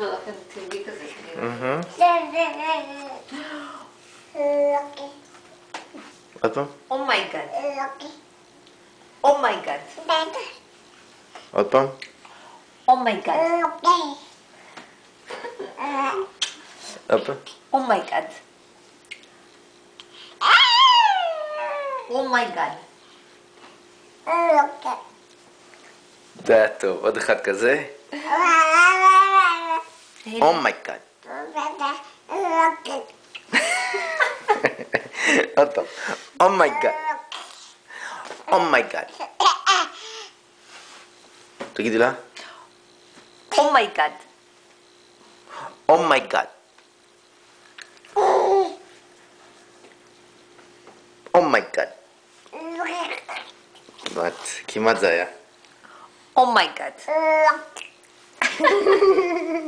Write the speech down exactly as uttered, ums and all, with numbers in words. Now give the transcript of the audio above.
לכם טבעי כזה. עוד פעם? אומייגאד. אומייגאד. עוד פעם? אומייגאד. עוד פעם? אומייגאד. אומייגאד. זה היה טוב, עוד אחד כזה. אומייגאד. עוד פעם. אומייגאד. אומייגאד. תגידי לה. אומייגאד. אומייגאד. אומייגאד. כמעט זה היה. אומייגאד.